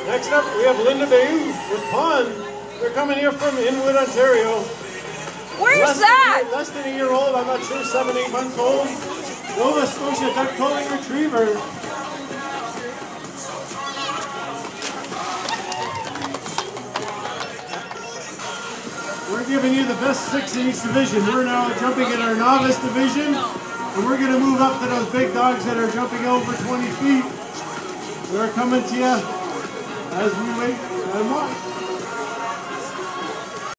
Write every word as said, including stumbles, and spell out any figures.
Next up, we have Linda Bayou with Pond. They're coming here from Inwood, Ontario. Where's less that? Than, less than a year old, I'm not sure, seven, eight months old. Nova Scotia duck calling retriever. We're giving you the best six in each division. We're now jumping in our novice division, and we're going to move up to those big dogs that are jumping over twenty feet. We're coming to you as we wait and watch.